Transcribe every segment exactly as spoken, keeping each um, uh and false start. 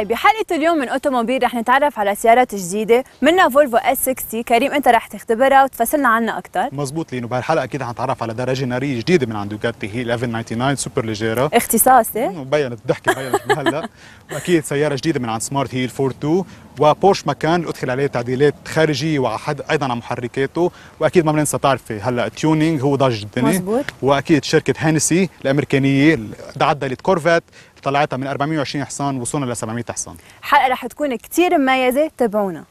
طيب بحلقة اليوم من اوتوموبيل رح نتعرف على سيارات جديدة منها فولفو اس ستين. كريم انت رح تختبرها وتفصلنا عنها اكثر. مزبوط لينو، بهالحلقه اكيد حنتعرف على دراجه ناريه جديده من عند دوكاتي، هي إحدى عشر تسعة وتسعين سوبر ليجيرا اختصاصي مبينت الضحكه بينت بهلا. واكيد سياره جديده من عند سمارت هيل أربعة اثنين، وبورش مكان اللي ادخل عليه تعديلات خارجيه واحد ايضا على محركاته. واكيد ما بننسى تعرفي هلا تيونينج هو ضاج الدنيا. مزبوط. واكيد شركه هانسي الامريكانيه عدلت كورفات طلعتها من أربعمية وعشرين حصان وصلنا ل سبعمية حصان. حلقة رح تكون كثير مميزة، تابعونا.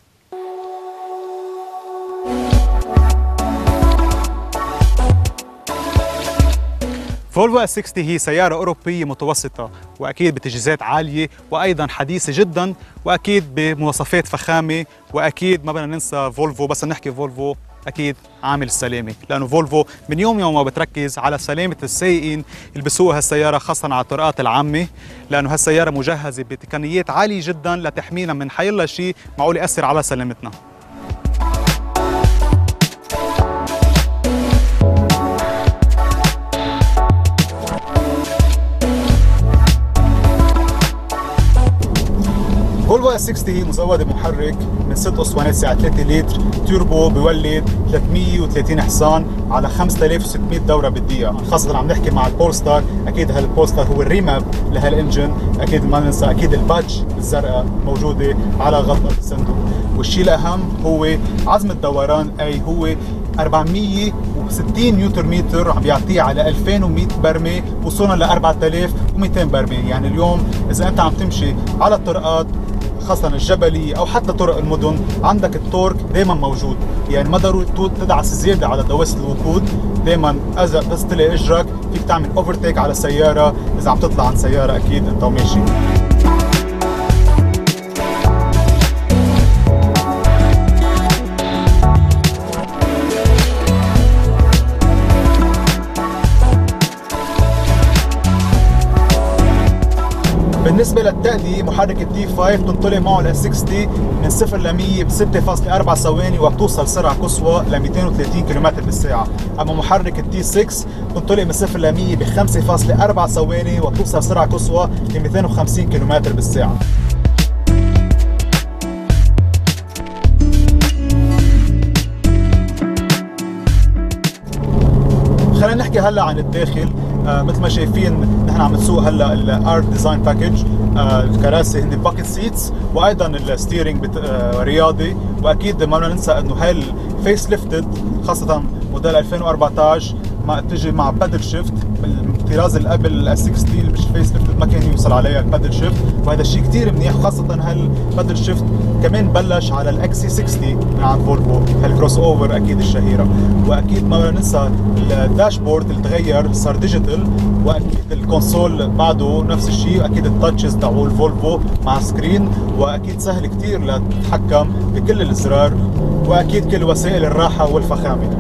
فولفو اس ستين هي سيارة أوروبية متوسطة، وأكيد بتجهيزات عالية وأيضا حديثة جدا، وأكيد بمواصفات فخامة. وأكيد ما بدنا ننسى فولفو، بس نحكي فولفو أكيد عامل السلامة، لأنه فولفو من يوم يوم ما بتركز على سلامة السائقين اللي بيسوقوا هالسيارة، خاصة على الطرقات العامة، لأنه هالسيارة مجهزة بتقنيات عالية جدا لتحمينا من حيلا شيء معقول يأثر على سلامتنا. فولفو اس ستين هي مزودة بمحرك من ست اسطوانات سعة ثلاثة لتر توربو، بيولد ثلاثمية وثلاثين حصان على خمسة آلاف وستمية دورة بالدقيقة، خاصة عم نحكي مع البولستار. أكيد هالبولستار هو الريماب لهالإنجن، أكيد ما ننسى أكيد البادج الزرقاء موجودة على غطاء الصندوق. والشيء الأهم هو عزم الدوران، أي هو أربعمية وستين نيوتن متر، عم بيعطيه على ألفين ومية برمة وصولا ل أربعة آلاف ومئتين برمة. يعني اليوم إذا أنت عم تمشي على الطرقات خاصة الجبلية أو حتى طرق المدن، عندك التورك دائما موجود، يعني ما ضروري تدعس زيادة على دواسة الوقود. دائما إذا بس تلاقي إجرك فيك تعمل اوفرتيك على السيارة إذا عم تطلع عن سيارة أكيد أنت وماشي. بالنسبة للتأدية، محرك التي خمسة بتنطلق معه ال ستين من صفر ل مية ب ستة فاصلة أربعة ثواني، وبتوصل سرعة قصوى ل مئتين وثلاثين كيلومتر بالساعة. أما محرك التي ستة بتنطلق من صفر ل مية ب خمسة فاصلة أربعة ثواني، وبتوصل سرعة قصوى ل مئتين وخمسين كيلومتر بالساعة. خلينا نحكي هلا عن الداخل. آه مثل ما شايفين نحن عم نسوق هلا الارت ديزاين باكج. آه الكراسي هن باكيت سيتس، وايضا الستيرنج آه رياضي. واكيد ما بدنا ننسى انه هاي الفيس ليفتد، خاصه موديل ألفين وأربعطعش ما تجي مع بادل شيفت. الطراز اللي قبل ال ستين مش فيس ليفتد ما كان يوصل عليها البادل شيفت، وهذا الشيء كثير منيح. خاصه هالبادل شيفت كمان بلش على الاكسي ستين من عند فولفو، هالكروس اوفر اكيد الشهيره. واكيد ما بدنا ننسى الداشبورد اللي تغير صار ديجيتال، واكيد الكونسول بعده نفس الشيء. اكيد التاتشز تبعوا الفولفو مع سكرين، واكيد سهل كثير لتتحكم بكل الازرار، واكيد كل وسائل الراحه والفخامه.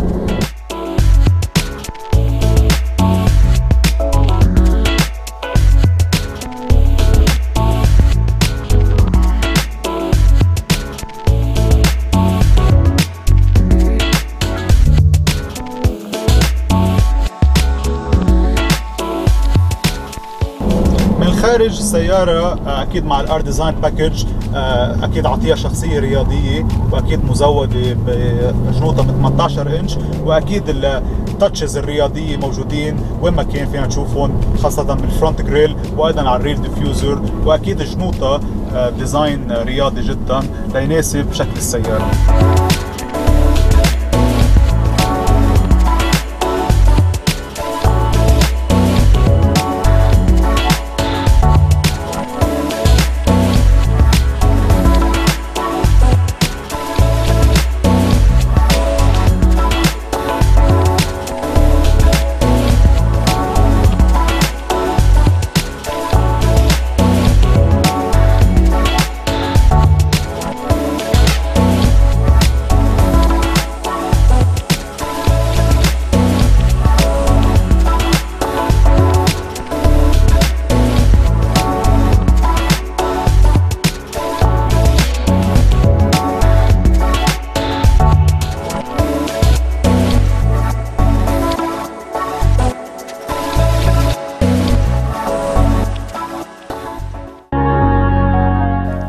خارج السيارة أكيد مع الار ديزاين باكج أكيد عطيها شخصية رياضية، وأكيد مزودة بجنوطة من ثمانية عشر إنش، وأكيد التاتشز الرياضية موجودين وين ما كان فينا نشوفهم، خاصة من الفرونت جريل وأيضا على الريل ديفيوزر. وأكيد جنوطة ديزاين رياضي جدا ليناسب شكل السيارة.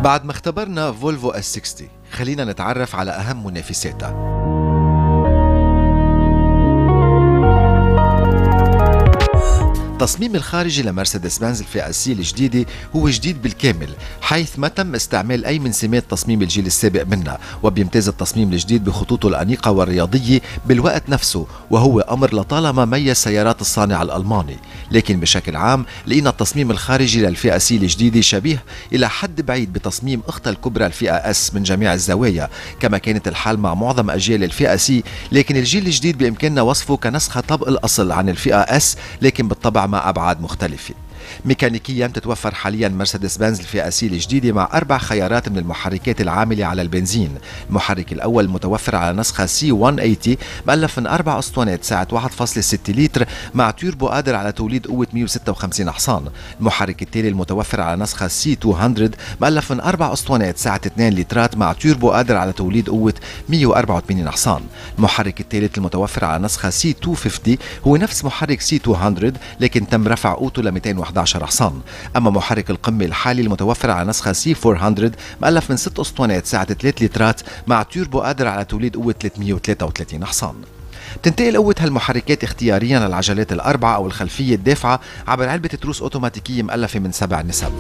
بعد ما اختبرنا فولفو اس ستين، خلينا نتعرف على أهم منافساتها. التصميم الخارجي لمرسيدس بنز الفئة سي الجديدة هو جديد بالكامل، حيث ما تم استعمال أي من سمات تصميم الجيل السابق منها، وبيمتاز التصميم الجديد بخطوطه الأنيقة والرياضية بالوقت نفسه، وهو أمر لطالما ميز سيارات الصانع الألماني. لكن بشكل عام لقينا التصميم الخارجي للفئة سي الجديدة شبيه إلى حد بعيد بتصميم أختها الكبرى الفئة اس من جميع الزوايا، كما كانت الحال مع معظم أجيال الفئة سي. لكن الجيل الجديد بإمكاننا وصفه كنسخة طبق الأصل عن الفئة اس، لكن بالطبع مع أبعاد مختلفة. ميكانيكيا تتوفر حاليا مرسيدس بنز الفئة سي الجديدة مع أربع خيارات من المحركات العاملة على البنزين. المحرك الأول متوفر على نسخة سي مئة وثمانين مؤلف من أربع أسطوانات سعة واحد فاصلة ستة لتر مع توربو قادر على توليد قوة مئة وستة وخمسين حصان. المحرك التالي المتوفر على نسخة سي مئتين مؤلف من أربع أسطوانات سعة اثنين لترات مع توربو قادر على توليد قوة مئة وأربعة وثمانين حصان. المحرك الثالث المتوفر على نسخة سي مئتين وخمسين هو نفس محرك سي مئتين لكن تم رفع قوته ل مئتين وأحد عشر حصان. أما محرك القمة الحالي المتوفر على نسخة سي أربعمئة مؤلف من ست أسطوانات سعة ثلاثة لترات مع توربو قادر على توليد قوة ثلاثمئة وثلاثة وثلاثين حصان. تنتقل قوة هالمحركات اختياريا للعجلات الأربعة أو الخلفية الدافعة عبر علبة تروس أوتوماتيكية مؤلفة من سبع نسب.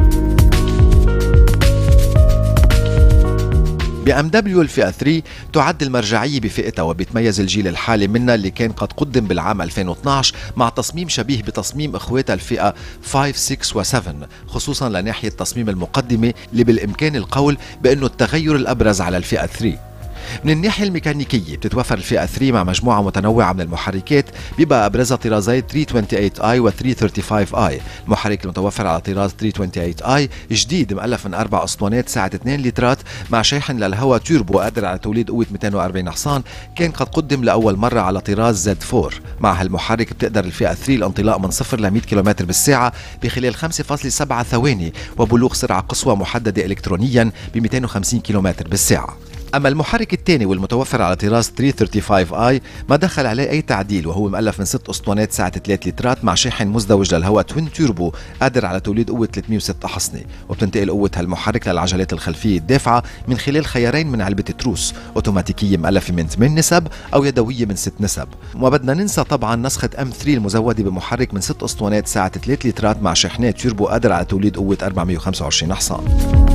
ب إم دبليو الفئة ثلاثة تعد المرجعية بفئتها، وبيتميز الجيل الحالي منها اللي كان قد قدم بالعام ألفين واثنعش مع تصميم شبيه بتصميم اخواتها الفئة خمسة ستة وسبعة، خصوصا لناحية تصميم المقدمة اللي بالإمكان القول بأنه التغير الأبرز على الفئة ثلاثة. من الناحية الميكانيكية بتتوفر الفئة ثلاثة مع مجموعة متنوعة من المحركات، بيبقى أبرزها طرازي ثلاثمئة وثمانية وعشرين آي و ثلاثمئة وخمسة وثلاثين آي. المحرك المتوفر على طراز ثلاثمئة وثمانية وعشرين آي جديد مؤلف من أربع أسطوانات سعة اثنين لترات مع شاحن للهواء توربو قادر على توليد قوة مئتين وأربعين حصان، كان قد قدم لأول مرة على طراز زد أربعة. مع هالمحرك بتقدر الفئة ثلاثة الانطلاق من صفر ل مئة كيلومتر بالساعة بخلال خمسة فاصلة سبعة ثواني، وبلوغ سرعة قصوى محددة إلكترونيا ب مئتين وخمسين كيلومتر بالساعة. أما المحرك الثاني والمتوفر على طراز ثلاثمئة وخمسة وثلاثين آي ما دخل عليه أي تعديل، وهو مؤلف من ست أسطوانات سعة ثلاثة لترات مع شاحن مزدوج للهواء توين توربو قادر على توليد قوة ثلاثمئة وستة حصنة. وبتنتقل قوة هالمحرك للعجلات الخلفية الدافعة من خلال خيارين من علبة تروس أوتوماتيكية مؤلفة من ثمان نسب أو يدوية من ست نسب. وما بدنا ننسى طبعا نسخة إم ثلاثة المزودة بمحرك من ست أسطوانات سعة ثلاثة لترات مع شاحنات توربو قادر على توليد قوة أربعمئة وخمسة وعشرين حصان.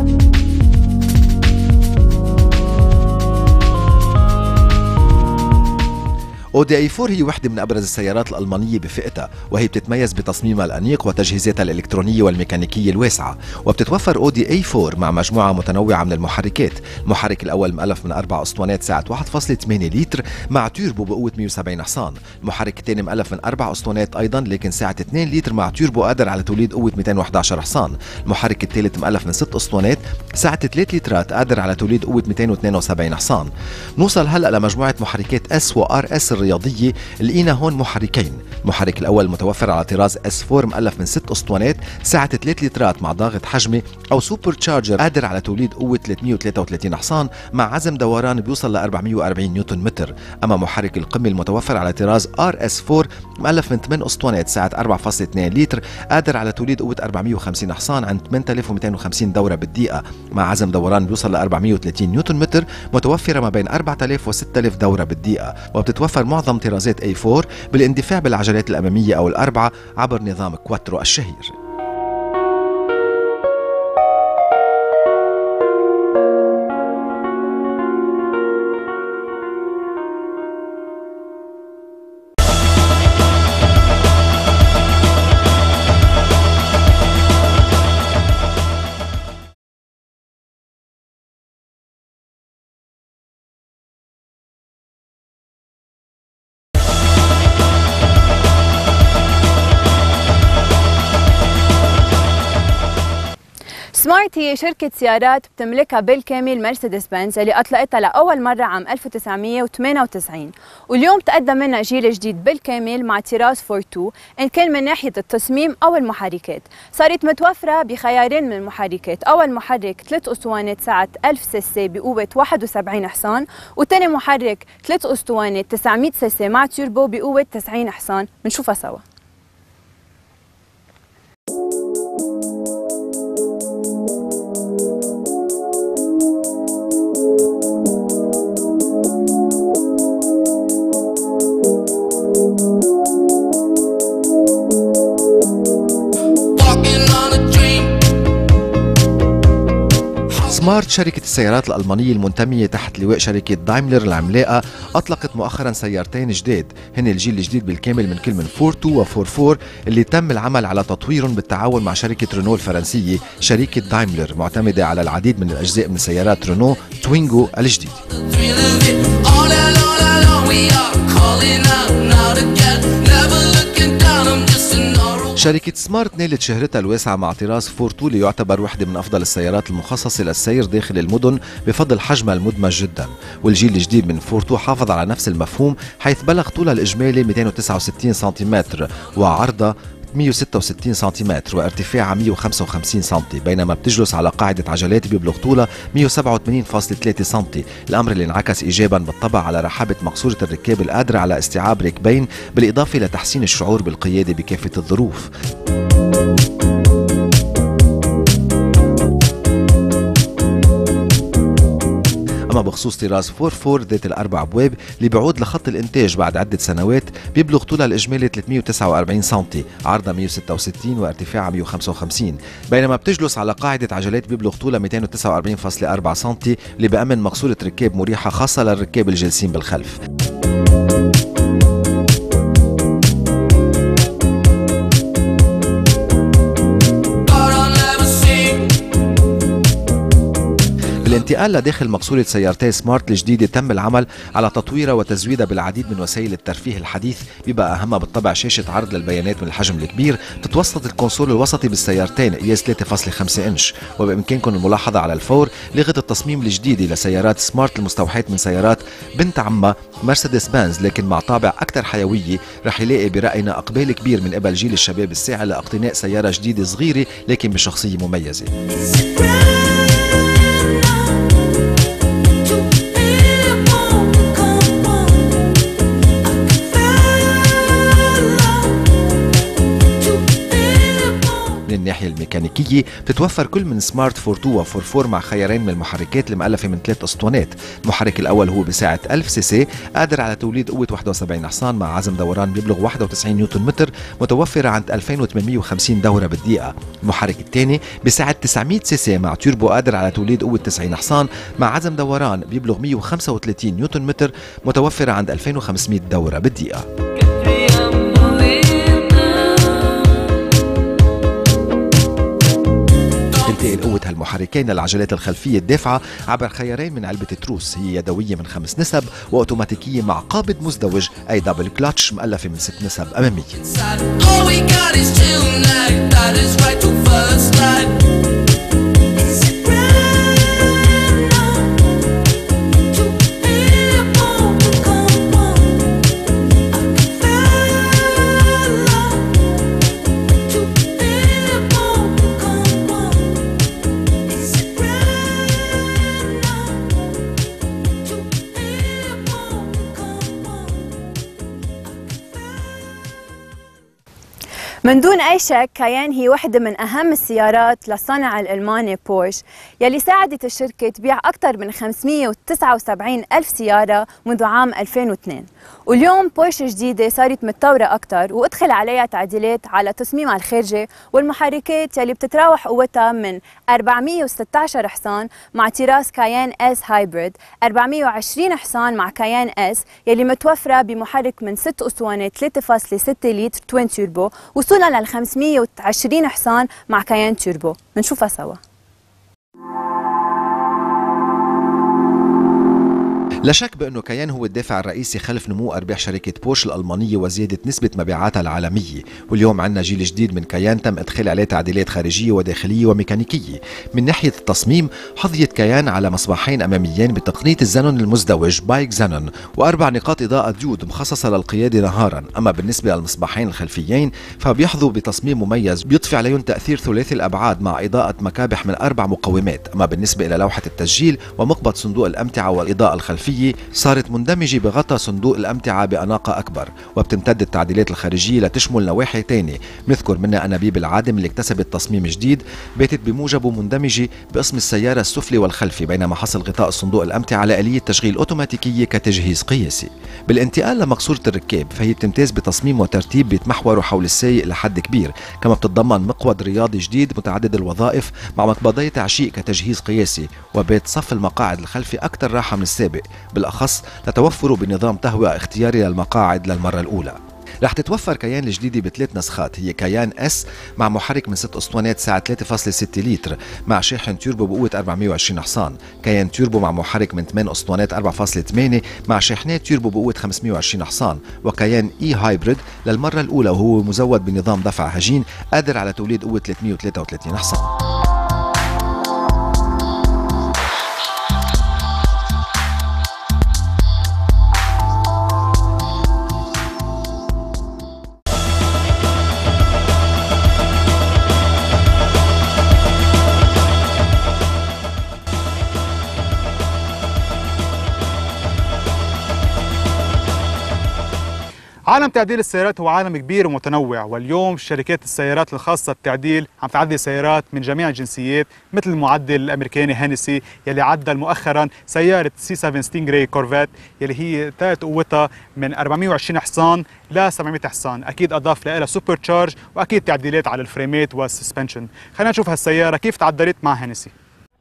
أودي إي أربعة هي واحدة من أبرز السيارات الألمانية بفئتها، وهي بتتميز بتصميمها الأنيق وتجهيزاتها الإلكترونية والميكانيكية الواسعة. وبتتوفر أودي إي أربعة مع مجموعة متنوعة من المحركات. المحرك الأول مؤلف من أربع أسطوانات سعة واحد فاصلة ثمانية لتر مع توربو بقوة مئة وسبعين حصان. المحرك الثاني مؤلف من أربع أسطوانات أيضا لكن سعة اثنين لتر مع توربو قادر على توليد قوة مئتين وأحد عشر حصان. المحرك الثالث مؤلف من ست أسطوانات سعة ثلاثة لترات قادر على توليد قوة مئتين واثنين وسبعين حصان. نوصل هلا لمجموعة محركات اس وار اس الرياضية. لقينا هون محركين. المحرك الأول متوفر على طراز اس أربعة مؤلف من ست أسطوانات سعة ثلاثة لترات مع ضاغط حجمي أو سوبر تشارجر قادر على توليد قوة ثلاثمئة وثلاثة وثلاثين حصان مع عزم دوران بيوصل ل أربعمئة وأربعين نيوتن متر. أما محرك القمة المتوفر على طراز ار اس أربعة مؤلف من ثمان أسطوانات سعة أربعة فاصلة اثنين لتر قادر على توليد قوة أربعمئة وخمسين حصان عند ثمانية آلاف ومئتين وخمسين دورة بالدقيقة مع عزم دوران بيوصل ل أربعمئة وثلاثين نيوتن متر، متوفرة ما بين أربعة آلاف و ستة آلاف دورة بالدقيقة. وبتتوفر معظم طرازات إي أربعة بالاندفاع بالعجلات الأمامية أو الأربعة عبر نظام كواترو الشهير. سمارت هي شركة سيارات بتملكها بالكامل مرسيدس بنز اللي أطلقتها لأول مرة عام ألف وتسعمئة وثمانية وتسعين، واليوم تقدم منها جيل جديد بالكامل مع طراز أربعة اثنين إن كان من ناحية التصميم أو المحركات. صارت متوفرة بخيارين من المحركات، أول محرك ثلاث أسطوانات سعة ألف سي بقوة واحد وسبعين حصان، وثاني محرك ثلاث أسطوانات تسعمئة سي مع توربو بقوة تسعين حصان. بنشوفها سوا. سمارت شركة السيارات الألمانية المنتمية تحت لواء شركة دايملر العملاقة أطلقت مؤخرا سيارتين جداد هن الجيل الجديد بالكامل من كل من فور تو و فور فور اللي تم العمل على تطويرهم بالتعاون مع شركة رينو الفرنسية شركة دايملر معتمدة على العديد من الأجزاء من سيارات رينو توينغو الجديد. شركة سمارت نالت شهرتها الواسعة مع طراز فور تو اللي يعتبر واحدة من أفضل السيارات المخصصة للسير داخل المدن بفضل حجمها المدمج جدا، والجيل الجديد من فور تو حافظ على نفس المفهوم حيث بلغ طولها الإجمالي مئتين وتسعة وستين سنتيمتر وعرضها مئة وستة وستين سنتيمتر وارتفاعها مئة وخمسة وخمسين سنتي، بينما بتجلس على قاعدة عجلات بيبلغ طولها مئة وسبعة وثمانين فاصلة ثلاثة سنتي، الأمر اللي انعكس إيجابا بالطبع على رحابة مقصورة الركاب القادرة على استيعاب ركبين بالإضافة لتحسين الشعور بالقيادة بكافة الظروف. أما بخصوص طراز فور فور ذات الأربع أبواب اللي بيعود لخط الإنتاج بعد عدة سنوات بيبلغ طولها الإجمالي ثلاثمئة وتسعة وأربعين سنتي، عرضها مئة وستة وستين وارتفاعها مئة وخمسة وخمسين، بينما بتجلس على قاعدة عجلات بيبلغ طولها مئتين وتسعة وأربعين فاصلة أربعة سنتي اللي بأمن مقصورة ركاب مريحة خاصة للركاب الجالسين بالخلف. بالانتقال لداخل مقصورة سيارتي سمارت الجديدة تم العمل على تطويرها وتزويدها بالعديد من وسائل الترفيه الحديث، بيبقى أهمها بالطبع شاشة عرض للبيانات من الحجم الكبير، تتوسط الكونسول الوسطي بالسيارتين قياس ثلاثة فاصلة خمسة إنش، وبإمكانكم الملاحظة على الفور لغة التصميم الجديدة لسيارات سمارت المستوحاة من سيارات بنت عمها مرسيدس بنز، لكن مع طابع أكثر حيوية رح يلاقي برأينا إقبال كبير من قبل جيل الشباب الساعي لاقتناء سيارة جديدة صغيرة لكن بشخصية مميزة. من الناحية الميكانيكية بتتوفر كل من سمارت فور تو و فور فور مع خيارين من المحركات المؤلفة من ثلاث أسطوانات، المحرك الأول هو بسعة ألف سي سي قادر على توليد قوة واحد وسبعين حصان مع عزم دوران بيبلغ واحد وتسعين نيوتن متر متوفرة عند ألفين وثمانمئة وخمسين دورة بالدقيقة، المحرك الثاني بسعة تسعمئة سي سي مع توربو قادر على توليد قوة تسعين حصان مع عزم دوران بيبلغ مئة وخمسة وثلاثين نيوتن متر متوفرة عند ألفين وخمسمئة دورة بالدقيقة. تنتقل قوة هالمحركين للعجلات الخلفية الدافعة عبر خيارين من علبة تروس، هي يدوية من خمس نسب وأوتوماتيكية مع قابض مزدوج أي دبل كلاتش مؤلفة من ست نسب أمامية. من دون أي شك كايان هي واحدة من أهم السيارات للصانع الألماني بورش يلي ساعدت الشركة تبيع أكثر من خمسمئة وتسعة وسبعين ألف سيارة منذ عام ألفين واثنين، واليوم بورش جديدة صارت متطورة أكثر وأدخل عليها تعديلات على تصميمها الخارجي والمحركات يلي بتتراوح قوتها من أربعمئة وستة عشر حصان مع طراز كايان اس هايبريد، أربعمئة وعشرين حصان مع كايان اس يلي متوفرة بمحرك من ست أسطوانات ثلاثة فاصلة ستة لتر توين توربو، وصولا لل خمسمئة وعشرين حصان مع كايان توربو. بنشوفها سوا. لا شك بأنه كيان هو الدافع الرئيسي خلف نمو أرباح شركة بورش الألمانية وزيادة نسبة مبيعاتها العالمية، واليوم عندنا جيل جديد من كيان تم إدخال عليه تعديلات خارجية وداخلية وميكانيكية. من ناحية التصميم حظيت كيان على مصباحين أماميين بتقنية الزنون المزدوج بايك زنون وأربع نقاط إضاءة ديود مخصصة للقيادة نهارا، أما بالنسبة للمصباحين الخلفيين فبيحظوا بتصميم مميز بيضفي عليهم تأثير ثلاثي الأبعاد مع إضاءة مكابح من أربع مقومات، أما بالنسبة إلى لوحة التسجيل ومقبض صندوق الأمتعة والإضاءة الخلفية الخلفية صارت مندمجة بغطاء صندوق الأمتعة بأناقة أكبر، وبتمتد التعديلات الخارجية لتشمل نواحي تانية، بنذكر منها أنابيب العادم اللي اكتسبت تصميم جديد باتت بموجبه مندمجة بقسم السيارة السفلي والخلفي، بينما حصل غطاء الصندوق الأمتعة على آلية تشغيل أوتوماتيكية كتجهيز قياسي. بالانتقال لمقصورة الركاب فهي بتمتاز بتصميم وترتيب بيتمحوروا حول السايق لحد كبير، كما بتتضمن مقود رياضي جديد متعدد الوظائف مع مقبضي تعشيق كتجهيز قياسي، وبيت صف المقاعد الخلفي أكثر راحة من السابق، بالأخص لتوفره بنظام تهوية اختياري للمقاعد للمرة الأولى. رح تتوفر كيان الجديدة بثلاث نسخات، هي كيان اس مع محرك من ست اسطوانات سعة ثلاثة فاصلة ستة لتر مع شاحن تيوربو بقوة أربعمية وعشرين حصان، كيان تيوربو مع محرك من ثمانية اسطوانات أربعة فاصلة ثمانية مع شاحنات تيوربو بقوة خمسمية وعشرين حصان، وكيان اي هايبريد للمرة الأولى وهو مزود بنظام دفع هجين قادر على توليد قوة ثلاثمية وثلاثة وثلاثين حصان. عالم تعديل السيارات هو عالم كبير ومتنوع، واليوم شركات السيارات الخاصة بالتعديل عم تعدل سيارات من جميع الجنسيات، مثل المعدل الأمريكاني هينسي يلي عدل مؤخرا سيارة سي سبعة ستينغراي كورفيت يلي هي ابتدت قوتها من أربعمية وعشرين حصان ل سبعمية حصان، أكيد أضاف لها سوبر تشارج وأكيد تعديلات على الفريمات والسسبنشن. خلينا نشوف هالسيارة كيف تعدلت مع هينسي.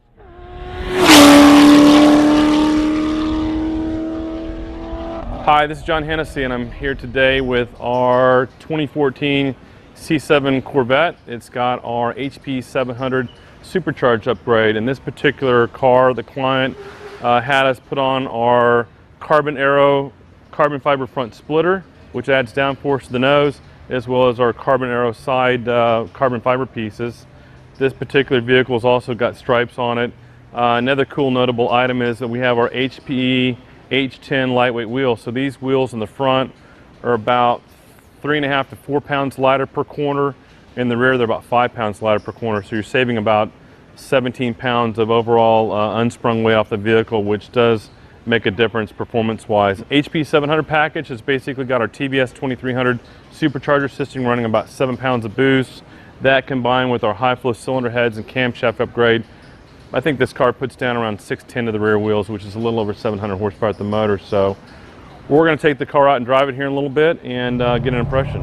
Hi, this is John Hennessy, and I'm here today with our twenty fourteen C seven Corvette. It's got our H P seven hundred supercharged upgrade. In this particular car, the client uh, had us put on our Carbon Aero carbon fiber front splitter, which adds downforce to the nose, as well as our Carbon Aero side uh, carbon fiber pieces. This particular vehicle has also got stripes on it. Uh, another cool notable item is that we have our H P E H ten lightweight wheels. So these wheels in the front are about three and a half to four pounds lighter per corner. In the rear, they're about five pounds lighter per corner. So you're saving about seventeen pounds of overall uh, unsprung weight off the vehicle, which does make a difference performance-wise. H P seven hundred package has basically got our T V S twenty-three hundred supercharger system running about seven pounds of boost. That combined with our high flow cylinder heads and camshaft upgrade, I think this car puts down around six ten to the rear wheels, which is a little over seven hundred horsepower at the motor. So we're going to take the car out and drive it here in a little bit and uh, get an impression.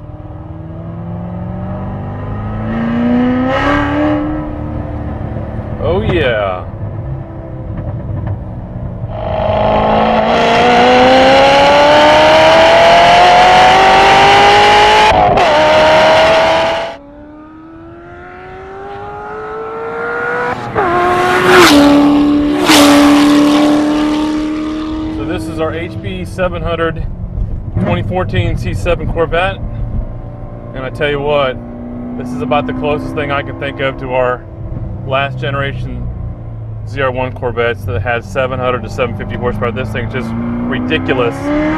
Oh yeah. This is our H P seven hundred twenty fourteen C seven Corvette, and I tell you what, this is about the closest thing I can think of to our last generation Z R one Corvettes that had seven hundred to seven fifty horsepower. This thing's just ridiculous.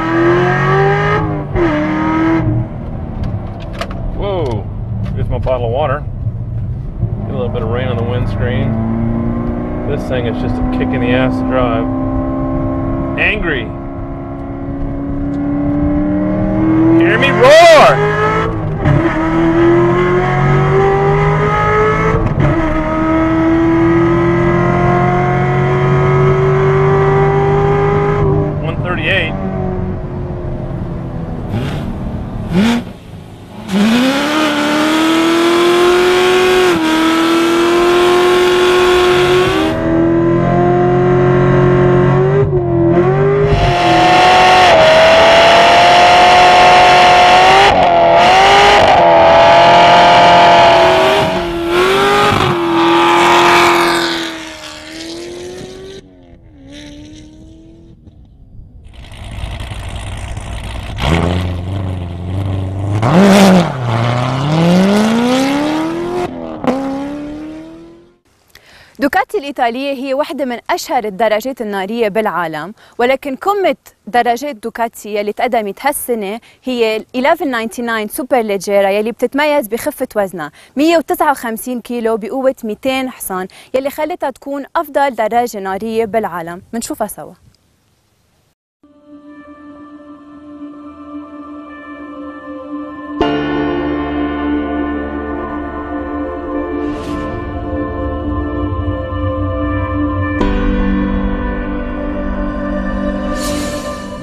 Whoa, here's my bottle of water. Get a little bit of rain on the windscreen. This thing is just a kick in the ass to drive. Angry. Hear me roar! one thirty-eight. دوكاتي الإيطالية هي واحدة من أشهر الدراجات النارية بالعالم، ولكن قمة دراجات دوكاتي يلي تقدمت هالسنة هي ال أحد عشر تسعة وتسعين سوبر ليجيرا يلي بتتميز بخفة وزنها مية وتسعة وخمسين كيلو بقوة مئتين حصان، يلي خلتها تكون أفضل دراجة نارية بالعالم. منشوفها سوا.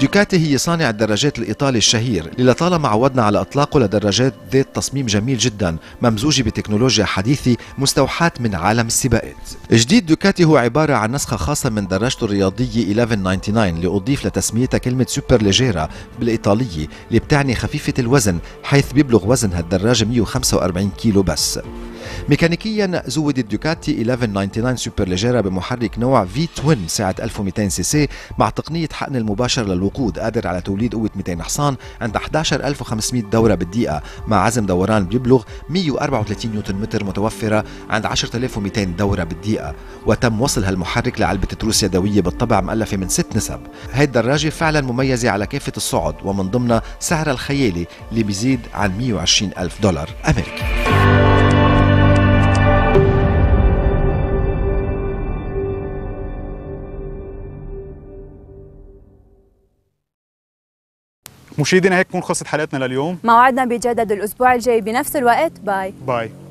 الدوكاتي هي صانع الدراجات الإيطالي الشهير اللي لطالما عودنا على إطلاقه لدراجات ذات تصميم جميل جدا ممزوجة بتكنولوجيا حديثة مستوحاة من عالم السباقات. جديد دوكاتي هو عبارة عن نسخة خاصة من دراجته الرياضية أحد عشر تسعة وتسعين اللي أضيف لتسميتها كلمة سوبر ليجيرا بالإيطالية اللي بتعني خفيفة الوزن، حيث بيبلغ وزن هالدراجة مئة وخمسة وأربعين كيلو بس. ميكانيكيا زود الدوكاتي أحد عشر تسعة وتسعين سوبر ليجيرا بمحرك نوع في توين سعة ألف ومئتين سي سي مع تقنية حقن المباشر للوقود قادر على توليد قوة مئتين حصان عند أحد عشر ألف وخمسمئة دورة بالدقيقة مع عزم دوران بيبلغ مئة وأربعة وثلاثين نيوتن متر متوفرة عند عشرة آلاف ومئتين دورة بالدقيقة. وتم وصل هالمحرك لعلبة تروس يدوية بالطبع مؤلفة من ست نسب. هاي الدراجة فعلا مميزة على كافة الصعد ومن ضمنها سعرها الخيالي اللي بيزيد عن مئة وعشرين ألف دولار أمريكي. مشاهدينا هيك تكون خلصت حلقتنا لليوم. موعدنا بيجدد الأسبوع الجاي بنفس الوقت. باي باي.